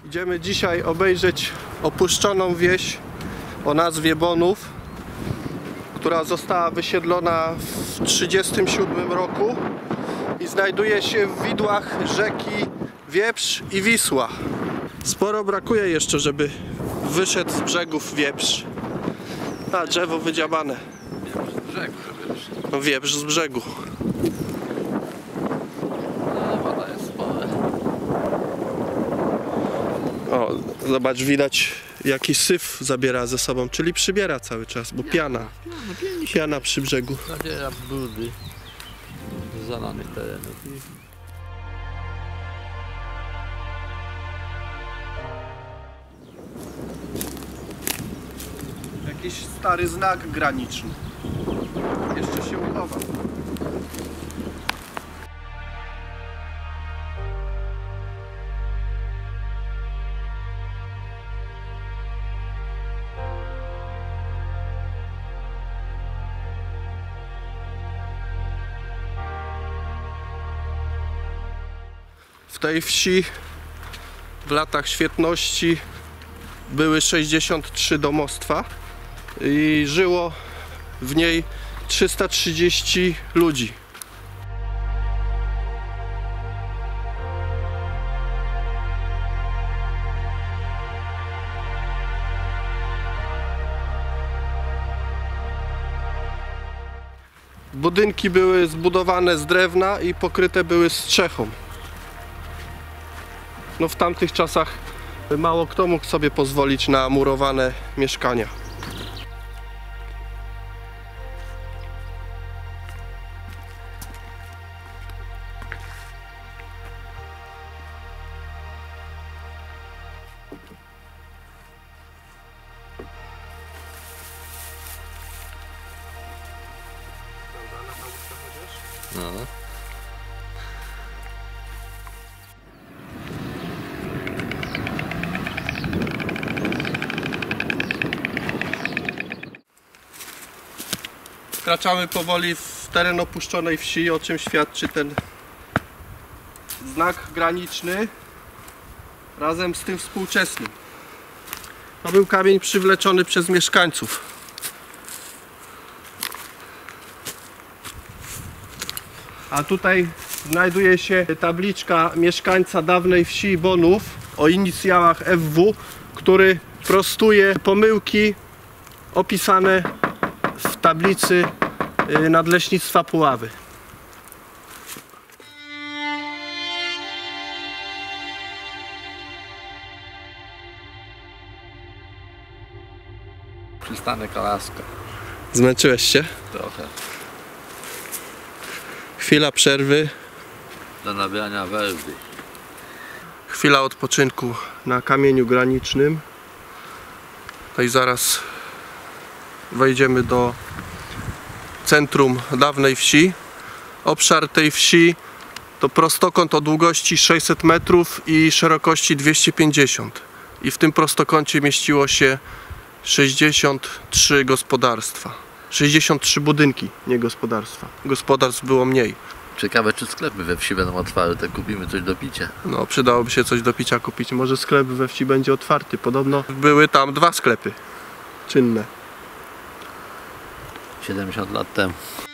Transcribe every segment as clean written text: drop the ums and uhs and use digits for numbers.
Idziemy dzisiaj obejrzeć opuszczoną wieś o nazwie Bonów, która została wysiedlona w 1937 roku i znajduje się w widłach rzeki Wieprz i Wisła. Sporo brakuje jeszcze, żeby wyszedł z brzegów wieprz. A, drzewo wydziabane. No, wieprz z brzegu. Woda jest spora. O, zobacz, widać jaki syf zabiera ze sobą, czyli przybiera cały czas, bo piana przy brzegu. Zabiera brudy z zalanych terenów. Jakiś stary znak graniczny. Jeszcze się uchował. W tej wsi w latach świetności były 63 domostwa i żyło w niej 330 ludzi. Budynki były zbudowane z drewna i pokryte były strzechą. No, w tamtych czasach mało kto mógł sobie pozwolić na murowane mieszkania. No. Wkraczamy powoli w teren opuszczonej wsi, o czym świadczy ten znak graniczny razem z tym współczesnym. To był kamień przywleczony przez mieszkańców. A tutaj znajduje się tabliczka mieszkańca dawnej wsi Bonów o inicjałach FW, który prostuje pomyłki opisane w tablicy Nadleśnictwa Puławy. Przystanek Alaska. Zmęczyłeś się? Trochę. Chwila przerwy. Do nabrania werwy. Chwila odpoczynku na kamieniu granicznym. No i zaraz wejdziemy do centrum dawnej wsi. Obszar tej wsi to prostokąt o długości 600 metrów i szerokości 250. I w tym prostokącie mieściło się 63 gospodarstwa. 63 budynki, nie gospodarstwa. Gospodarstw było mniej. Ciekawe, czy sklepy we wsi będą otwarte, kupimy coś do picia. No, przydałoby się coś do picia kupić. Może sklep we wsi będzie otwarty. Podobno były tam 2 sklepy czynne. 70 lat temu.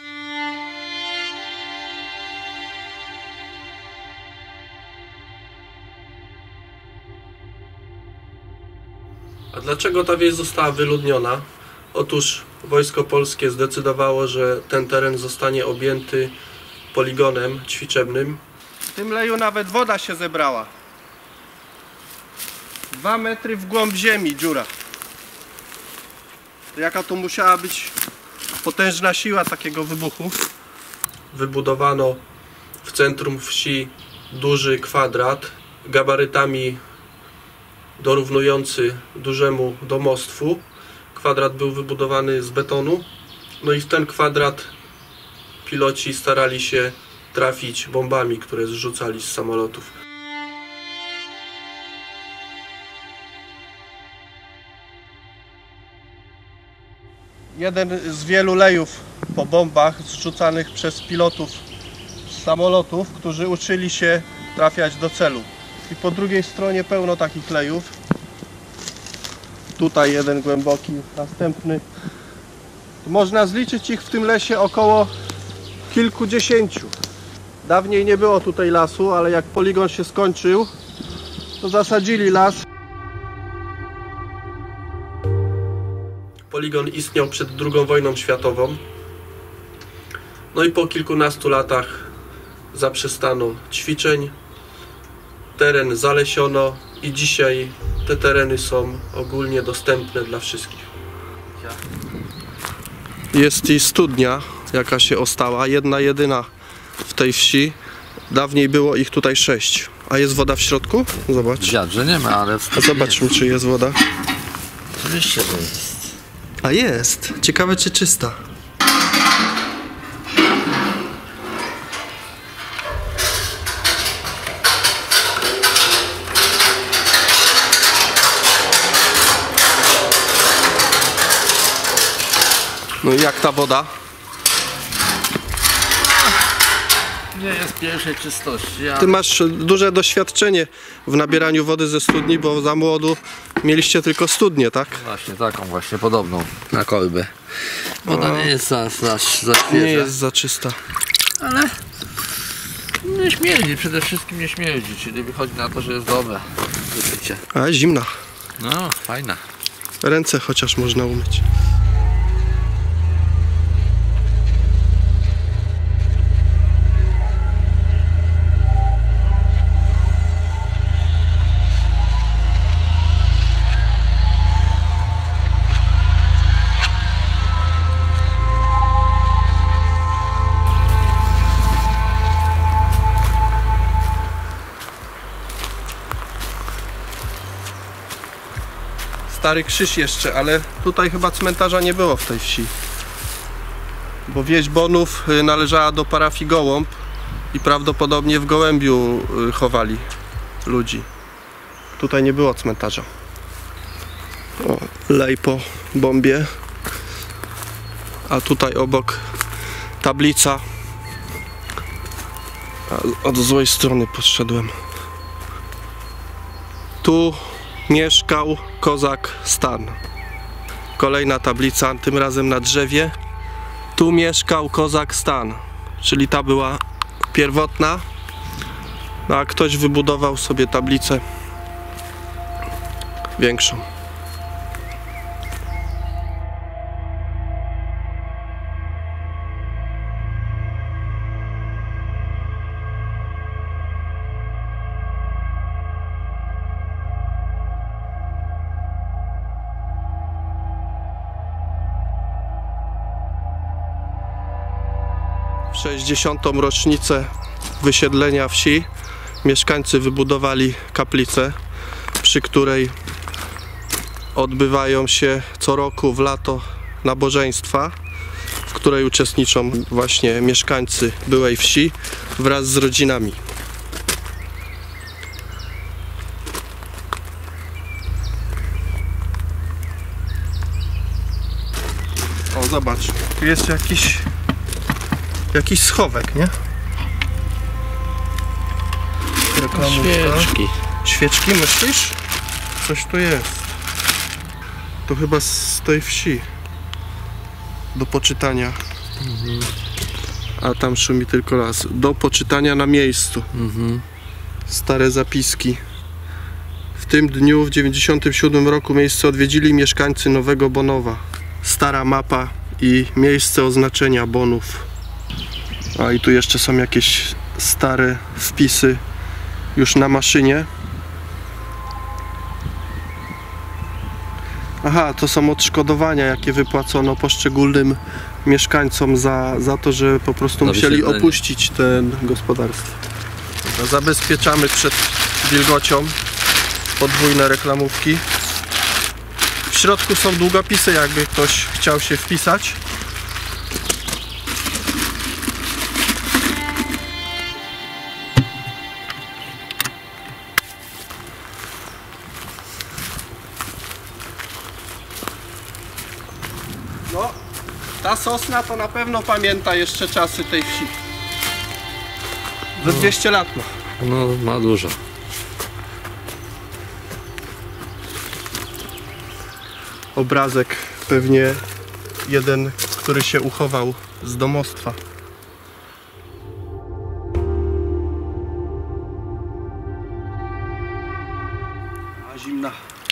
A dlaczego ta wieś została wyludniona? Otóż Wojsko Polskie zdecydowało, że ten teren zostanie objęty poligonem ćwiczebnym. W tym leju nawet woda się zebrała. 2 metry w głąb ziemi dziura. Jaka to musiała być potężna siła takiego wybuchu? Wybudowano w centrum wsi duży kwadrat gabarytami dorównujący dużemu domostwu. Kwadrat był wybudowany z betonu. No i w ten kwadrat piloci starali się trafić bombami, które zrzucali z samolotów. Jeden z wielu lejów po bombach zrzucanych przez pilotów z samolotów, którzy uczyli się trafiać do celu. I po drugiej stronie pełno takich lejów. Tutaj jeden głęboki, następny. Można zliczyć ich w tym lesie około kilkudziesięciu. Dawniej nie było tutaj lasu, ale jak poligon się skończył, to zasadzili las. Poligon istniał przed II wojną światową. No i po kilkunastu latach zaprzestano ćwiczeń, teren zalesiono i dzisiaj te tereny są ogólnie dostępne dla wszystkich. Jest i studnia, jaka się ostała, jedna jedyna w tej wsi. Dawniej było ich tutaj 6. A jest woda w środku? Zobacz. Wiatrze nie ma, ale... A zobaczmy, czy jest woda. Oczywiście to jest. A jest. Ciekawe, czy czysta. No i jak ta woda? Nie jest pierwszej czystości. Ty masz duże doświadczenie w nabieraniu wody ze studni, bo za młodu mieliście tylko studnię, tak? Właśnie taką właśnie podobną na kolbę. Woda nie jest za świeża. Nie jest za czysta. Ale nie śmierdzi, przede wszystkim nie śmierdzi, czyli wychodzi na to, że jest dobre do picia. A zimna. No, fajna. Ręce chociaż można umyć. Stary krzyż jeszcze, ale tutaj chyba cmentarza nie było w tej wsi. Bo wieś Bonów należała do parafii Gołąb i prawdopodobnie w Gołębiu chowali ludzi. Tutaj nie było cmentarza. O, lej po bombie. A tutaj obok tablica. A od złej strony podszedłem. Tu mieszkał kozak Stan. Kolejna tablica, tym razem na drzewie. Tu mieszkał kozak Stan, czyli ta była pierwotna. No a ktoś wybudował sobie tablicę większą. W 60. rocznicę wysiedlenia wsi mieszkańcy wybudowali kaplicę, przy której odbywają się co roku w lato nabożeństwa, w której uczestniczą właśnie mieszkańcy byłej wsi wraz z rodzinami. O, zobacz, tu jest jakiś schowek, nie? Reklamówka. Świeczki. Świeczki, myślisz? Coś tu jest. To chyba z tej wsi. Do poczytania. A tam szumi tylko las. Do poczytania na miejscu. Stare zapiski. W tym dniu w 97 roku miejsce odwiedzili mieszkańcy Nowego Bonowa. Stara mapa i miejsce oznaczenia Bonów. A i tu jeszcze są jakieś stare wpisy już na maszynie. Aha, to są odszkodowania, jakie wypłacono poszczególnym mieszkańcom za to, że po prostu musieli opuścić ten gospodarstwo. Zabezpieczamy przed wilgocią podwójne reklamówki. W środku są długopisy, jakby ktoś chciał się wpisać. No, ta sosna to na pewno pamięta jeszcze czasy tej wsi. Ze 200 lat ma. No, ma dużo. obrazek, pewnie jeden, który się uchował z domostwa. A zimna.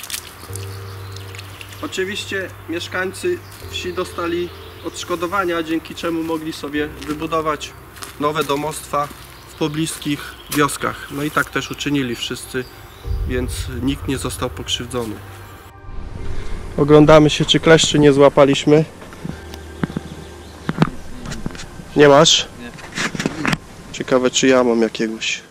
Oczywiście mieszkańcy wsi dostali odszkodowania, dzięki czemu mogli sobie wybudować nowe domostwa w pobliskich wioskach. No i tak też uczynili wszyscy, więc nikt nie został pokrzywdzony. Oglądamy się, czy kleszczy nie złapaliśmy. Nie masz? Nie. Ciekawe, czy ja mam jakiegoś.